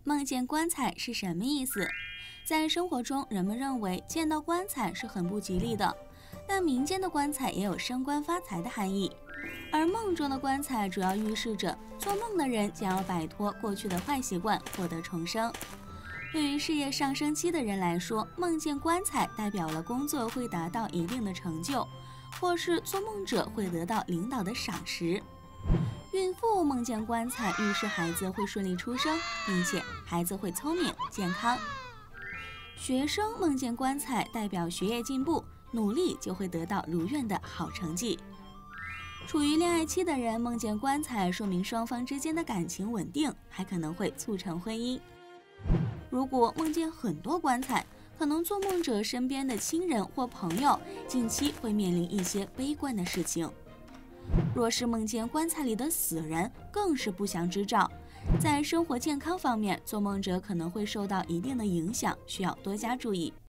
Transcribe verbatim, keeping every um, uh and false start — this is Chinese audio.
梦见棺材是什么意思？在生活中，人们认为见到棺材是很不吉利的，但民间的棺材也有升官发财的含义。而梦中的棺材主要预示着做梦的人将要摆脱过去的坏习惯，获得重生。对于事业上升期的人来说，梦见棺材代表了工作会达到一定的成就，或是做梦者会得到领导的赏识。孕妇梦见棺材预示孩子会顺利出生，并且孩子会聪明健康。学生梦见棺材代表学业进步，努力就会得到如愿的好成绩。处于恋爱期的人梦见棺材，说明双方之间的感情稳定，还可能会促成婚姻。如果梦见很多棺材，可能做梦者身边的亲人或朋友近期会面临一些悲观的事情。若是梦见棺材里的死人，更是不祥之兆。在生活健康方面，做梦者可能会受到一定的影响，需要多加注意。